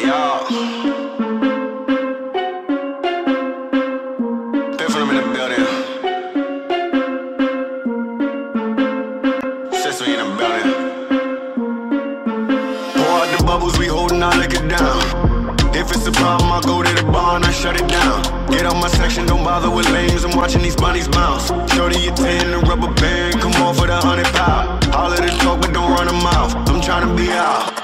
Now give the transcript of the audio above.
y'all. Been from them in the building. Since we in the building. Pour out the bubbles, we holding our liquor down. If it's a problem, I'll go to the bar and I shut it down. Get out my section, don't bother with lames. I'm watching these bunnies bounce. Shorty, you 10, the rubber band, come off with 100 pounds. All of the talk, but don't run a mouth. I'm trying to be out.